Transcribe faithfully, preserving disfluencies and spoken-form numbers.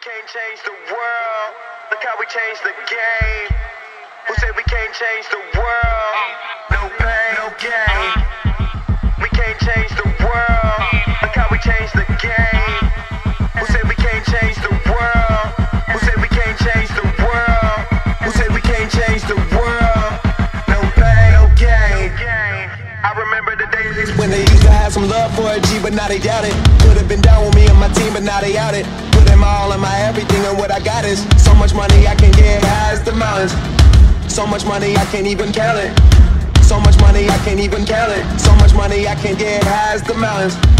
can't change the world. Look how we changed the game. Who said we can't change the world? No pain, no gain. We can't change the world. Look how we changed the game. Who said we can't change the world? Who said we can't change the world? Who said we can't change the world? No pain, no gain. I remember the days when they used to have some love for a G, but now they doubt it. Could have been down with me and my team, but now they out it. Put in my all and my everything, and what I got is so much money I can get high as the mountains. So much money I can't even count it. So much money I can't even count it. So much money I can get high as the mountains.